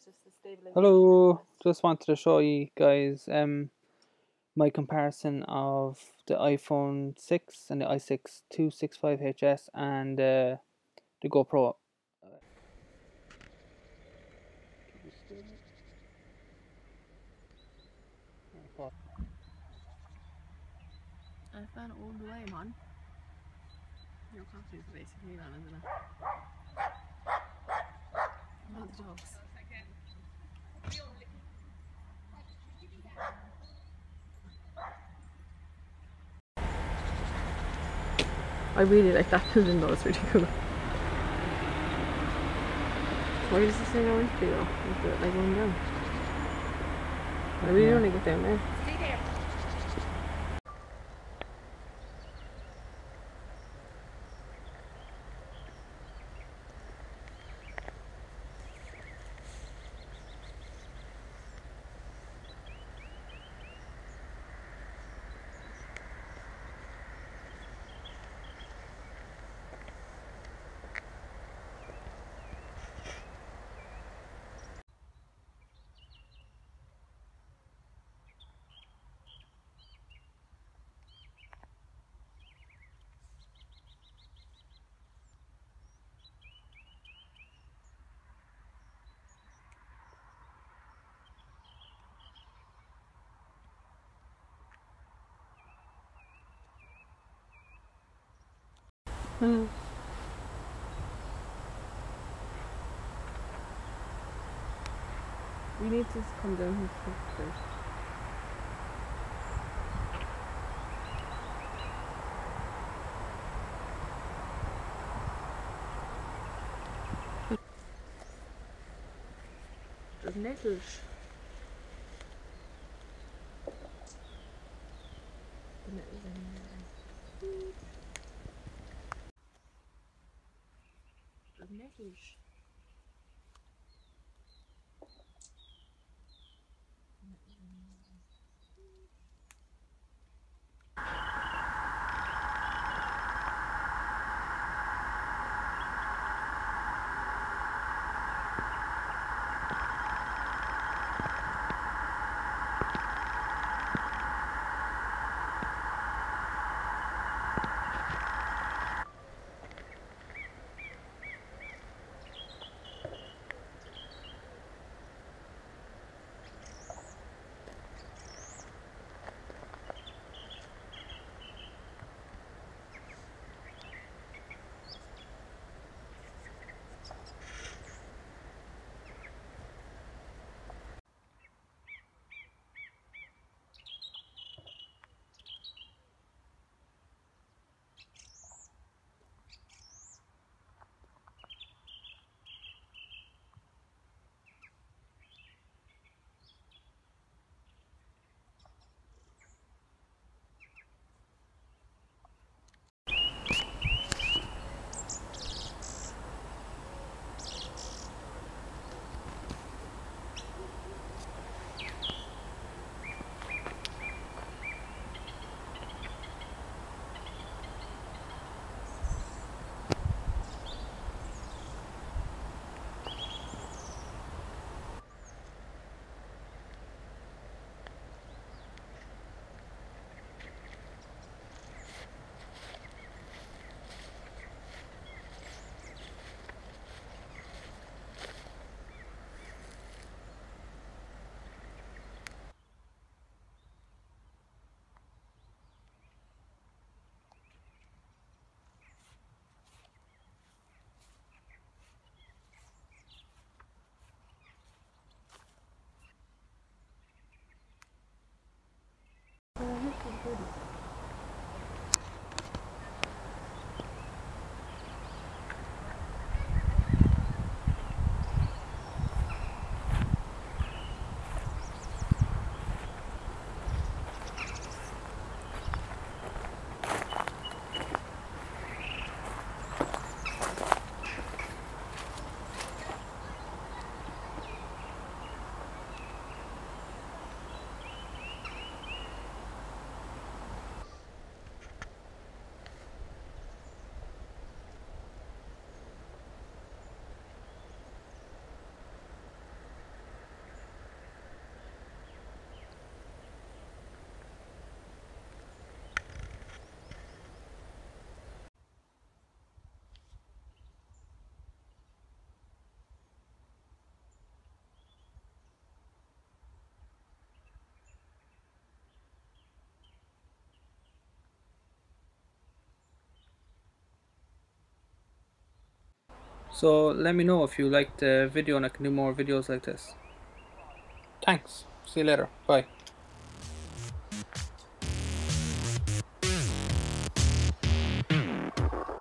just the stabilization. Hello, just wanted to show you guys my comparison of the iPhone 6 and the i6 265HS and the GoPro. I've gone all the way, man. Your coffee is basically gone, isn't it? All the dogs. I really like that building though, it's really cool. Why does this thing always do though? You do it like going down. I really want to get down there. Stay there. We need to come down here first. There's nettles. The nettles in there. There's nettles. So let me know if you liked the video and I can do more videos like this. Thanks. See you later. Bye.